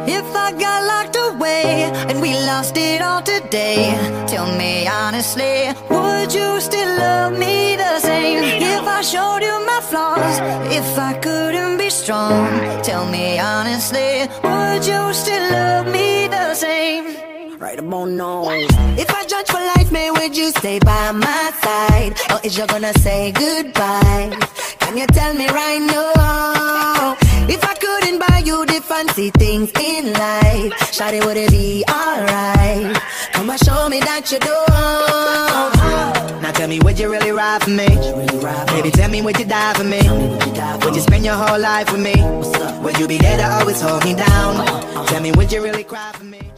If I got locked away and we lost it all today, tell me honestly, would you still love me the same? If I showed you my flaws, if I couldn't be strong, tell me honestly, would you still love me the same? Right about now. If I judge for life, man, would you stay by my side? Or is you gonna say goodbye? Can you tell me right now? If I couldn't buy you the fancy things in life, shawty, would it be alright? Come and show me that you do. Now tell me, would you really ride for me? Baby, tell me, would you die for me? Would you spend your whole life with me? Would you be there to always hold me down? Tell me, would you really cry for me?